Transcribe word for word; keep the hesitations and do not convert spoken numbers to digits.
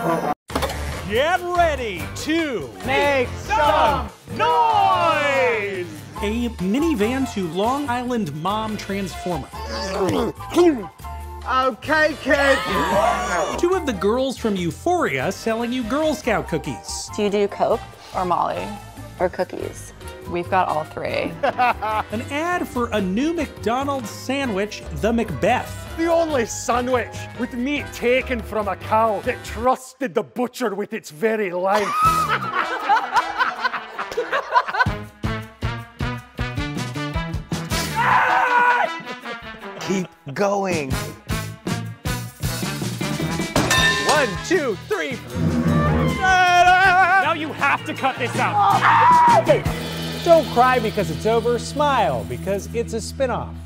Get ready to make some noise! A minivan to Long Island Mom Transformer. Okay, kid. Two of the girls from Euphoria selling you Girl Scout cookies. Do you do Coke or Molly or cookies? We've got all three. An ad for a new McDonald's sandwich, the Macbeth. The only sandwich with meat taken from a cow that trusted the butcher with its very life. Keep going. One, two, three. Now you have to cut this out. Don't cry because it's over, smile because it's a spin-off.